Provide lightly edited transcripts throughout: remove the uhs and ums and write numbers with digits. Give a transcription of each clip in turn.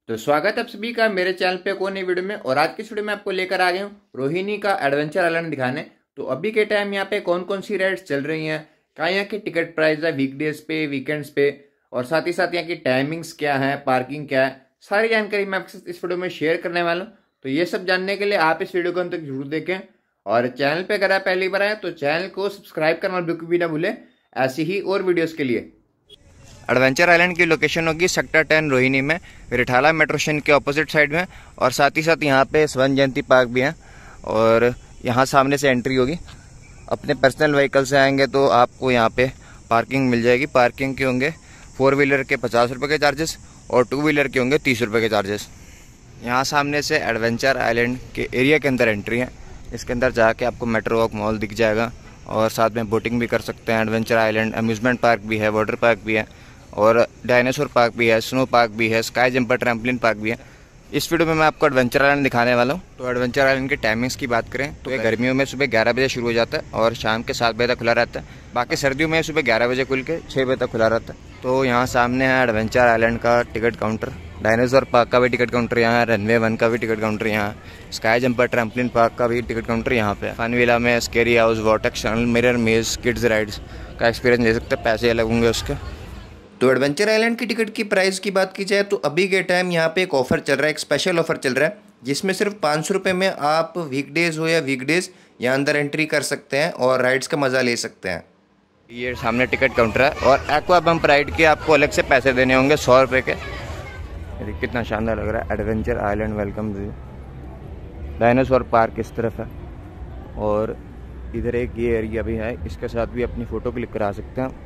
तो स्वागत है आप सभी का मेरे चैनल पे कोई नई वीडियो में। और आज की वीडियो में आपको लेकर आ गया हूँ रोहिणी का एडवेंचर आइलैंड दिखाने। तो अभी के टाइम यहाँ पे कौन कौन सी राइड्स चल रही हैं, क्या यहाँ की टिकट प्राइस है वीकडेज पे, वीकेंड्स पे, और साथ ही साथ यहाँ की टाइमिंग्स क्या है, पार्किंग क्या है, सारी जानकारी मैं आपके साथ इस वीडियो में शेयर करने वाला हूँ। तो ये सब जानने के लिए आप इस वीडियो को अंत तक जरूर देखें। और चैनल पे अगर आप पहली बार आए तो चैनल को सब्सक्राइब करना बिल्कुल भी ना भूलें, ऐसी ही और वीडियोस के लिए। एडवेंचर आइलैंड की लोकेशन होगी सेक्टर 10 रोहिणी में, रिठाला मेट्रो स्टेशन के ऑपोजिट साइड में। और साथ ही साथ यहाँ पे स्वर्ण जयंती पार्क भी है और यहाँ सामने से एंट्री होगी। अपने पर्सनल व्हीकल से आएंगे तो आपको यहाँ पे पार्किंग मिल जाएगी। पार्किंग के होंगे 4 व्हीलर के 50 रुपये के चार्जेस और 2 व्हीलर के होंगे 30 रुपये के चार्जेस। यहाँ सामने से एडवेंचर आइलैंड के एरिया के अंदर एंट्री है। इसके अंदर जाके आपको मेट्रो वॉक मॉल दिख जाएगा और साथ में बोटिंग भी कर सकते हैं। एडवेंचर आइलैंड अम्यूजमेंट पार्क भी है, वाटर पार्क भी है और डायनासोर पार्क भी है, स्नो पार्क भी है, स्काई जंपर ट्रैम्पलिन पार्क भी है। इस वीडियो में मैं आपको एडवेंचर आइलैंड दिखाने वाला हूँ। तो एडवेंचर आइलैंड के टाइमिंग्स की बात करें तो गर्मियों में सुबह 11 बजे शुरू हो जाता है और शाम के 7 बजे तक खुला रहता है। बाकी सर्दियों में सुबह 11 बजे खुल के 6 बजे तक खुला रहता है। तो यहाँ सामने है एडवेंचर आइलैंड का टिकट काउंटर, डायनासोर पार्क का भी टिकट काउंटर यहाँ है, रनवे 1 का भी टिकट काउंटर यहाँ, स्काई जंपर ट्रैम्पलिन पार्क का भी टिकट काउंटर यहाँ पे। फनविला में scary house, vortex tunnel, mirror maze, kids rides का एक्सपीरियंस ले सकते हैं, पैसे अलग होंगे उसके। तो एडवेंचर आइलैंड की टिकट की प्राइस की बात की जाए तो अभी के टाइम यहाँ पे एक ऑफर चल रहा है, एक स्पेशल ऑफर चल रहा है जिसमें सिर्फ 500 रुपये में आप वीकडेज हो या वीकडेज यहाँ अंदर एंट्री कर सकते हैं और राइड्स का मज़ा ले सकते हैं। ये सामने टिकट काउंटर है और एक्वा बम्प राइड के आपको अलग से पैसे देने होंगे 100 रुपये के। ये कितना शानदार लग रहा है Adventure Island welcome view. Dinosaur park इस तरफ है और इधर एक ये एरिया भी है, इसके साथ भी अपनी फ़ोटो क्लिक करा सकते हैं।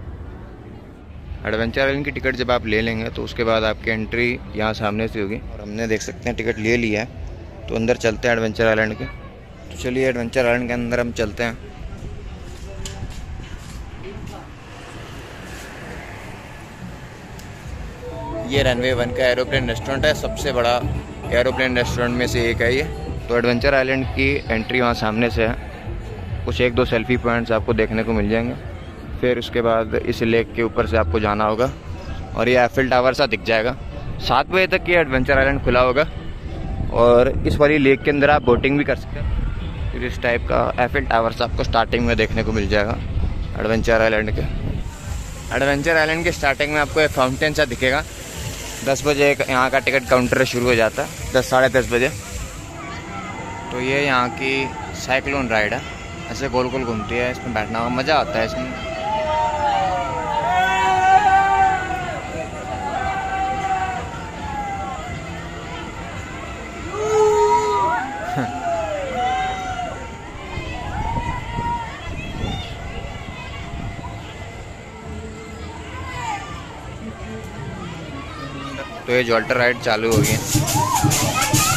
एडवेंचर आइलैंड की टिकट जब आप ले लेंगे तो उसके बाद आपकी एंट्री यहाँ सामने से होगी और हमने देख सकते हैं टिकट ले लिया है। तो अंदर चलते हैं एडवेंचर आइलैंड के। तो चलिए एडवेंचर आइलैंड के अंदर हम चलते हैं। ये रनवे 1 का एरोप्लेन रेस्टोरेंट है, सबसे बड़ा एरोप्लेन रेस्टोरेंट में से एक है ये। तो एडवेंचर आइलैंड की एंट्री वहाँ सामने से है। कुछ 1-2 सेल्फी पॉइंट्स आपको देखने को मिल जाएंगे। फिर उसके बाद इस लेक के ऊपर से आपको जाना होगा और ये एफिल टावर सा दिख जाएगा। 7 बजे तक ये एडवेंचर आइलैंड खुला होगा और इस वाली लेक के अंदर आप बोटिंग भी कर सकते हैं। फिर इस टाइप का एफिल टावर से आपको स्टार्टिंग में देखने को मिल जाएगा एडवेंचर आइलैंड के। एडवेंचर आइलैंड के स्टार्टिंग में आपको एक फाउंटेन सा दिखेगा। 10 बजे यहाँ का टिकट काउंटर शुरू हो जाता है, 10 साढ़े 10 बजे। तो ये यहाँ की साइक्लोन राइड है, ऐसे गोल गोल घूमती है, इसमें बैठना का मज़ा आता है इसमें। तो ये जॉल्टर राइड चालू हो गई है।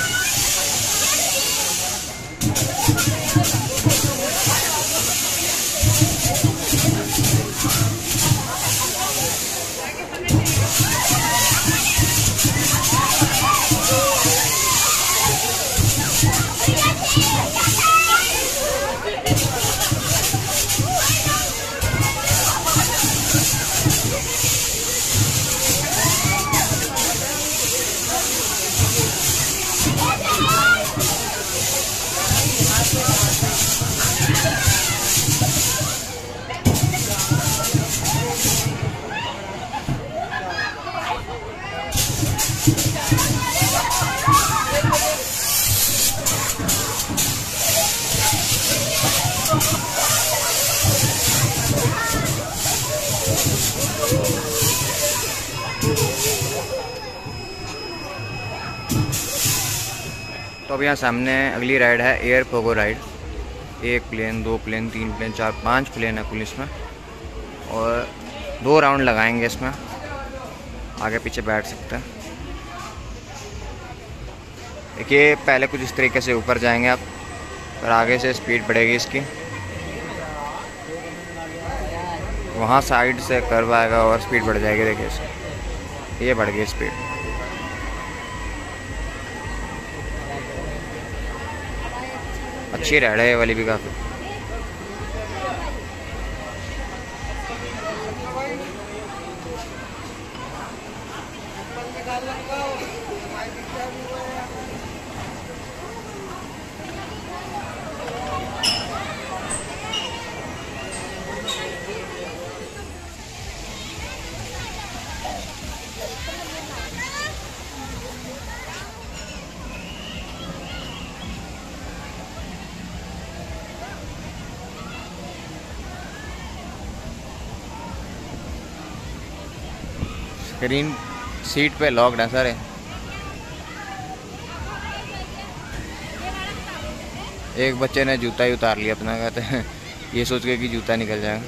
तो अब यहाँ सामने अगली राइड है air pogo ride. 1 plane, 2 plane, 3 plane, 4, 5 plane है कुल इसमें और 2 राउंड लगाएंगे इसमें। आगे पीछे बैठ सकते हैं। देखिए पहले कुछ इस तरीके से ऊपर जाएंगे आप, और आगे से स्पीड बढ़ेगी इसकी। वहाँ साइड से कर्व आएगा और स्पीड बढ़ जाएगी। देखिए इसकी ये बढ़ गई स्पीड। अच्छी राइड है ये वाली भी काफ़ी। ग्रीन सीट पे लॉक्ड है सारे। एक बच्चे ने जूता ही उतार लिया अपना, कहते हैं ये सोच के कि जूता निकल जाएगा।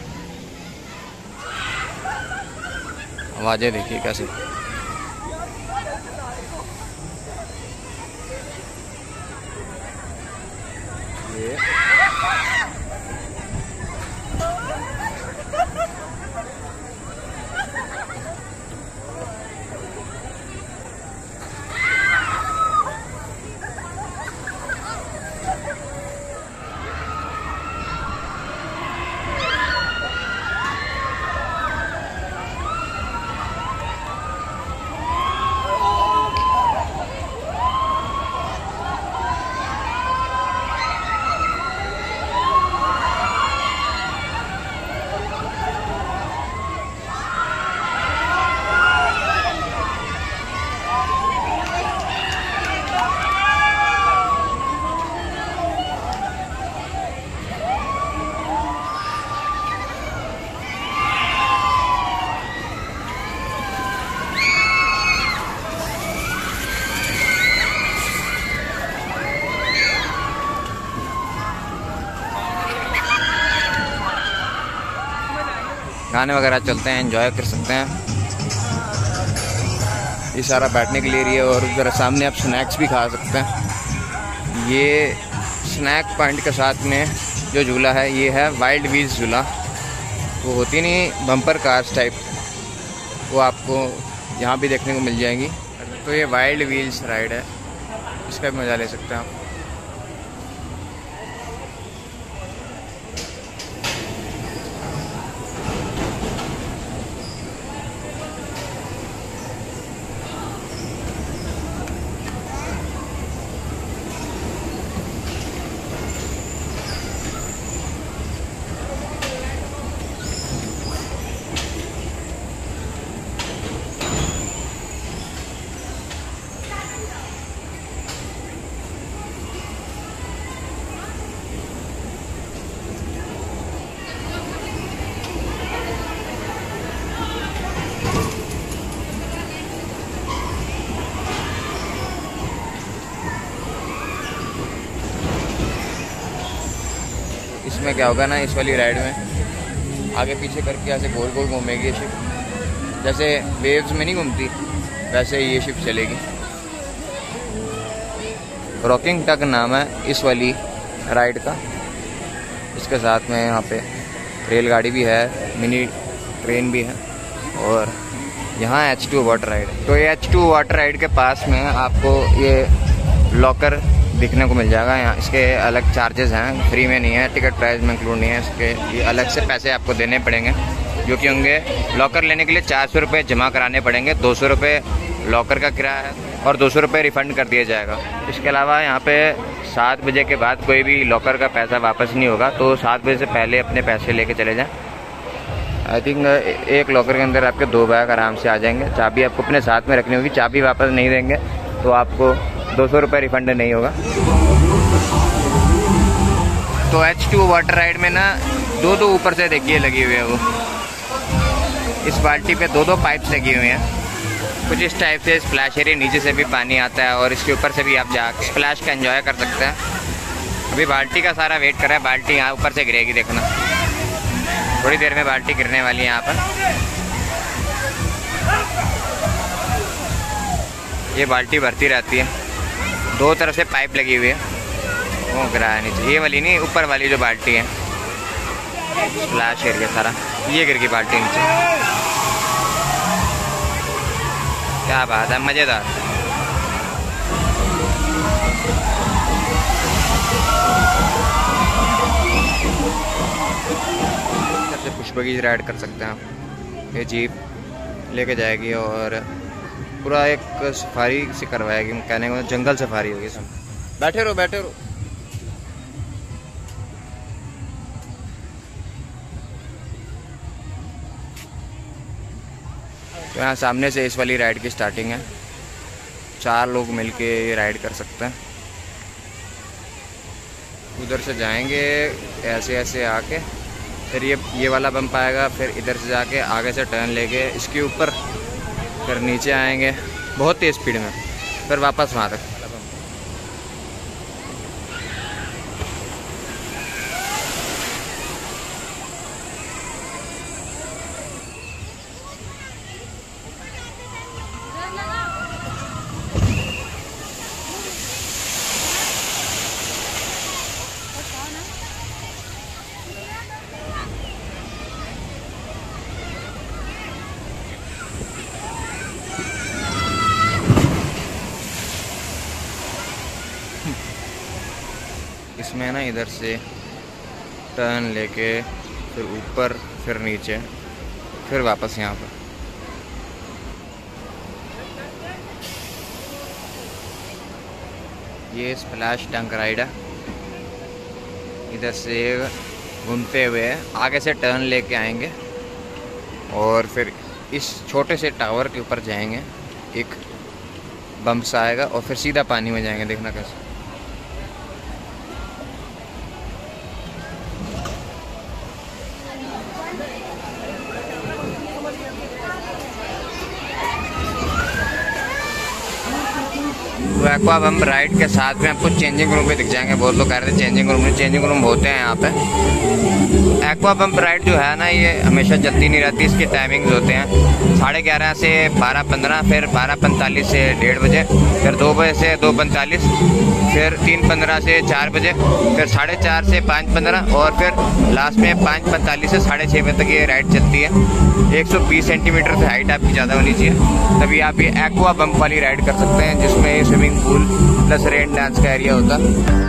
आवाज़ें देखिए कैसे। ये गाने वगैरह चलते हैं, एंजॉय कर सकते हैं। ये सारा बैठने के लिए एरिया, और उधर सामने आप स्नैक्स भी खा सकते हैं। ये स्नैक पॉइंट के साथ में जो झूला है ये है वाइल्ड व्हील्स झूला। वो होती नहीं बम्पर कार्स टाइप, वो आपको यहाँ भी देखने को मिल जाएंगी। तो ये वाइल्ड व्हील्स राइड है, इसका भी मज़ा ले सकते हैं आप। इसमें क्या होगा ना, इस वाली राइड में आगे पीछे करके ऐसे गोल गोल घूमेगी ये शिप। जैसे वेव्स में नहीं घूमती वैसे ये शिप चलेगी। रॉकिंग टग नाम है इस वाली राइड का। इसके साथ में यहाँ पे रेलगाड़ी भी है, मिनी ट्रेन भी है, और यहाँ H2 वाटर राइड है। तो ये H2 वाटर राइड के पास में आपको ये लॉकर दिखने को मिल जाएगा। यहाँ इसके अलग चार्जेस हैं, फ्री में नहीं है, टिकट प्राइस में इंक्लूड नहीं है। इसके ये अलग से पैसे आपको देने पड़ेंगे, जो कि होंगे लॉकर लेने के लिए 400 रुपये जमा कराने पड़ेंगे। 200 रुपये लॉकर का किराया है और 200 रुपये रिफ़ंड कर दिया जाएगा। इसके अलावा यहाँ पे 7 बजे के बाद कोई भी लॉकर का पैसा वापस नहीं होगा, तो 7 बजे से पहले अपने पैसे लेके चले जाएँ। आई थिंक एक लॉकर के अंदर आपके 2 बैग आराम से आ जाएंगे। चाबी आपको अपने साथ में रखनी होगी, चाबी वापस नहीं देंगे तो आपको 200 रुपये रिफंड नहीं होगा। तो H2 वाटर राइड में ना दो ऊपर से देखिए लगी हुई है, वो इस बाल्टी पे 2 पाइप्स लगी हुई हैं। कुछ इस टाइप से स्प्लैश एरिया, नीचे से भी पानी आता है और इसके ऊपर से भी आप जाके स्प्लैश का एंजॉय कर सकते हैं। अभी बाल्टी का सारा वेट कर रहा है, बाल्टी यहाँ ऊपर से गिरेगी, देखना थोड़ी देर में बाल्टी गिरने वाली है यहाँ पर। ये बाल्टी भरती रहती है, 2 तरफ से पाइप लगी हुई है, वो गिरा है नीचे। ये वाली नहीं, ऊपर वाली जो बाल्टी है, स्प्लैश एरिया सारा ये गिर गई बाल्टी नीचे। क्या बात है, मज़ेदार। सबसे पुष्पगीज राइड कर सकते हैं आप। ये जीप लेके जाएगी और पूरा एक सफारी से करवाएगी, कहने को जंगल सफारी होगी सब। बैठे रहो बैठे रहो। तो यहाँ सामने से इस वाली राइड की स्टार्टिंग है। 4 लोग मिलके ये राइड कर सकते हैं। उधर से जाएंगे ऐसे ऐसे आके, फिर ये वाला बम्प आएगा, फिर इधर से जाके आगे से टर्न लेके इसके ऊपर फिर नीचे आएंगे बहुत तेज़ स्पीड में, फिर वापस वहाँ तक। इसमें ना इधर से टर्न लेके फिर ऊपर फिर नीचे फिर वापस यहाँ पर। ये स्प्लैश टैंक राइड है। इधर से घूमते हुए आगे से टर्न लेके आएंगे और फिर इस छोटे से टावर के ऊपर जाएंगे, एक बम्प्स आएगा और फिर सीधा पानी में जाएंगे। देखना कैसे। तो एक्वा बम्प राइड के साथ में आपको चेंजिंग रूम भी दिख जाएंगे। बहुत लोग कह रहे थे चेंजिंग रूम होते हैं यहाँ पे। एक्वा बम्प राइड जो है ना, ये हमेशा चलती नहीं रहती। इसके टाइमिंग्स होते हैं 11:30 से 12:15, फिर 12:45 से 1:30 बजे, फिर 2 बजे से 2:45, फिर 3:15 से 4 बजे, फिर 4:30 से 5:15 और फिर लास्ट में 5:45 से 6:30 बजे तक ये राइड चलती है। 120 सेंटीमीटर से हाइट आपकी ज़्यादा होनी चाहिए, तभी आप ये एक्वा बम्प वाली राइड कर सकते हैं, जिसमें swimming pool plus rain dance का एरिया होता है।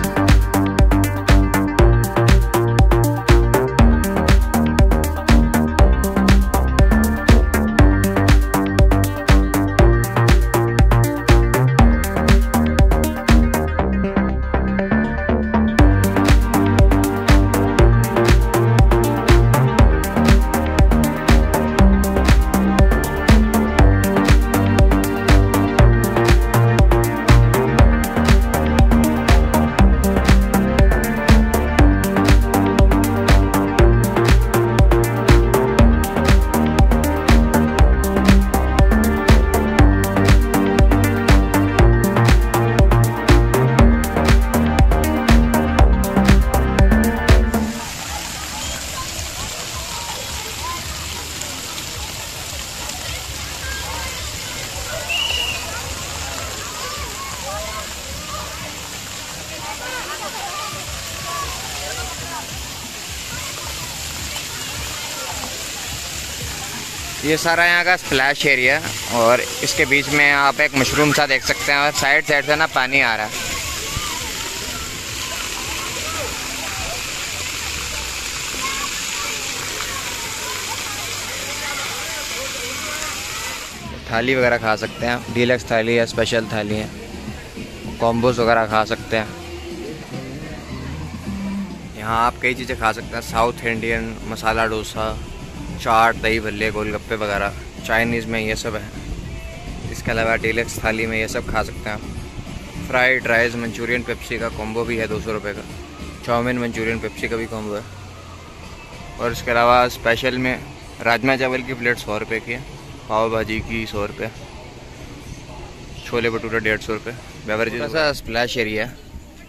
ये सारा यहाँ का स्प्लैश एरिया और इसके बीच में आप एक मशरूम सा देख सकते हैं और साइड से ना पानी आ रहा है। थाली वगैरह खा सकते हैं, डीलक्स थाली है, स्पेशल थाली है, कॉम्बोज वगैरह खा सकते हैं। यहाँ आप कई चीज़ें खा सकते हैं, साउथ इंडियन मसाला डोसा, चाट, दही भल्ले, गोलगप्पे वगैरह। चाइनीज़ में ये सब है। इसके अलावा डीलक्स थाली में ये सब खा सकते हैं आप। फ्राइड राइस, मंचूरियन, पेप्सी का कॉम्बो भी है 200 रुपये का। चाउमीन, मंचूरियन, पेप्सी का भी कॉम्बो है। और इसके अलावा स्पेशल में राजमा चावल की प्लेट 100 रुपये की है, पाव भाजी की 100 रुपये, छोले भटूरे 150 रुपये। बेवरेजेस ऐसा स्प्लैश एरिया है।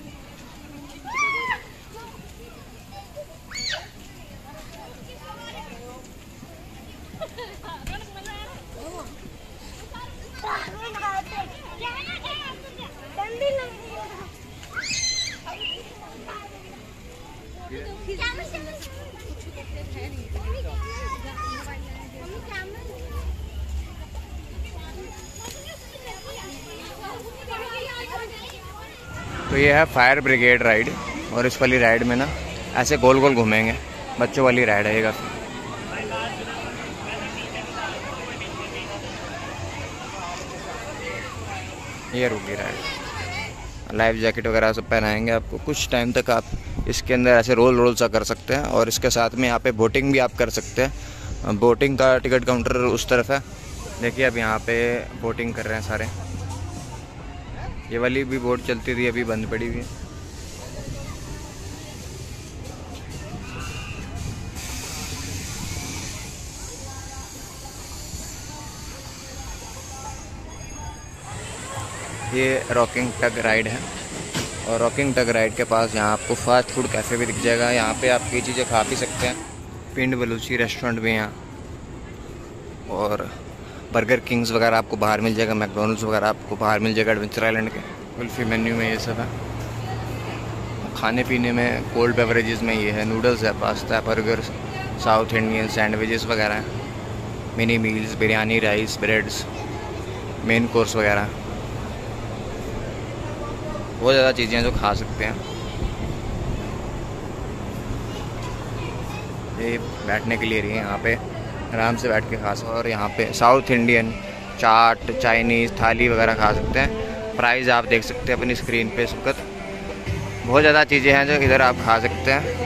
तो ये है फायर ब्रिगेड राइड और इस वाली राइड में ना ऐसे गोल गोल घूमेंगे। बच्चों वाली राइड है ये काफ़ी। ये रुकी राइड। लाइफ जैकेट वगैरह सब पहनाएंगे आपको। कुछ टाइम तक आप इसके अंदर ऐसे रोल सा कर सकते हैं और इसके साथ में यहाँ पे बोटिंग भी आप कर सकते हैं। बोटिंग का टिकट काउंटर उस तरफ है। देखिए अब यहाँ पे बोटिंग कर रहे हैं सारे। ये वाली भी बोट चलती थी, अभी बंद पड़ी हुई है। ये रॉकिंग टग राइड है और रॉकिंग टग राइड के पास यहाँ आपको फास्ट फूड कैफ़े भी दिख जाएगा। यहाँ पे आप कई चीज़ें खा भी सकते हैं। पिंड बलूची रेस्टोरेंट भी है यहाँ और बर्गर किंग्स वगैरह आपको बाहर मिल जाएगा। मैकडोनल्ड्स वगैरह आपको बाहर मिल जाएगा एडवेंचर आइलैंड के। कुल्फ़ी मेन्यू में ये सब है। खाने पीने में कोल्ड बेवरेजेस में ये है, नूडल्स है, pasta, burger, south Indian sandwiches वगैरह हैं, mini meals, biryani, rice, breads, main course वगैरह। बहुत ज़्यादा चीज़ें हैं जो खा सकते हैं। ये बैठने के लिए रही है, यहाँ पे आराम से बैठ के खा सकते हैं। और यहाँ पे साउथ इंडियन चाट, चाइनीज़ थाली वगैरह खा सकते हैं। प्राइस आप देख सकते हैं अपनी स्क्रीन पे इस वक्त। बहुत ज़्यादा चीज़ें हैं जो इधर आप खा सकते हैं।